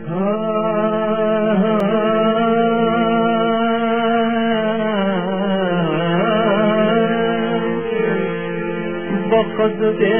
वक़्त दे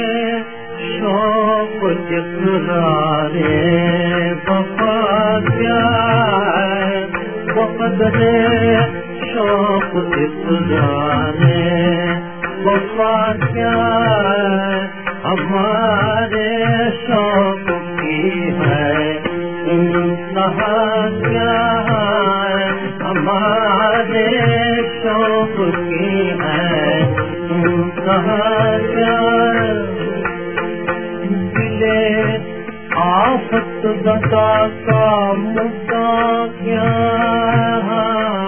शौक़ इक़रारे वफ़ा क्या है, वक़्त दे शौक़ इक़रारे वफ़ा क्या है, हमारे शौक़ की है इंतहा क्या है, हमारे शौक़ की है इंतहा क्या है। दिले आफत बता का मुद्दा क्या है,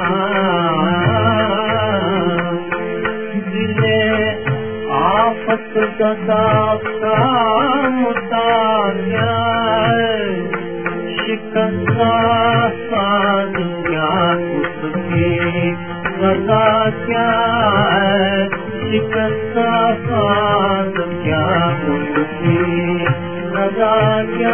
दिले आफत बता का मुद्दा क्या है, शिकस्ता साज क्या उसकी सजा क्या है, शिकस्ता साज क्या उसकी सजा क्या।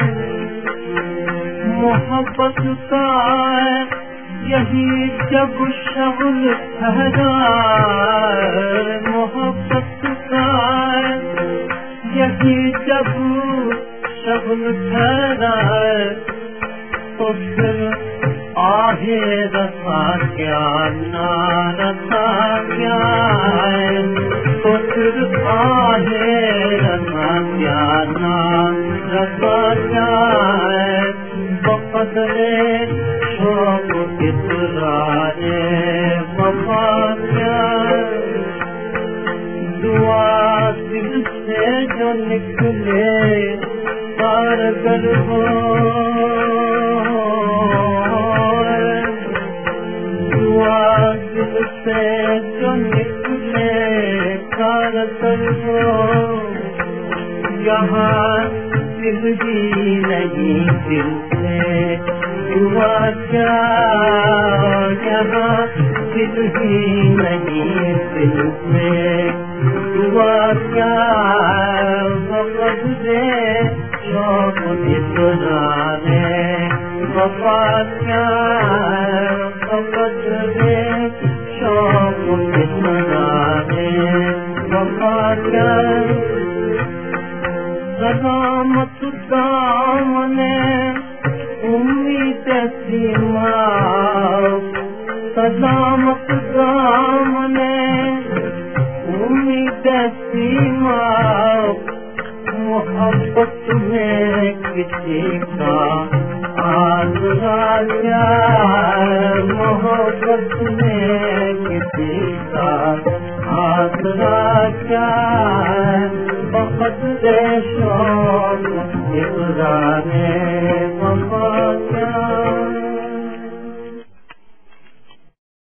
मोहब्बत का यही जब शगुल ठहरा, मोहब्बत का यही जब शगुल ठहरा, तो फिर आहे रसा क्या ना रसा क्या है, तो फिर आहे रसा क्या ना रसा क्या है। वक़्त दे शौक़ इक़रारे वफ़ा क्या, दुआ दिल से जो निकले कारगर हो, दुआ दिल से जो निकले कारगर हो। यहाँ दिल भी नहीं दिल से दुआ क्या, यहाँ दिल भी नहीं दिल से दुआ क्या। वक़्त दे शौक़ इक़रारे वफ़ा क्या, वक़्त दे शौक़ इक़रारे वफ़ा क्या। सलामत दामने उम्मीद सीमा, सलामत दामने उम्मीद सीमा, मोहब्बत में किसी का आसरा क्या, मोहब्बत में किसी का आसरा क्या। वक़्त दे शौक़ इक़रारे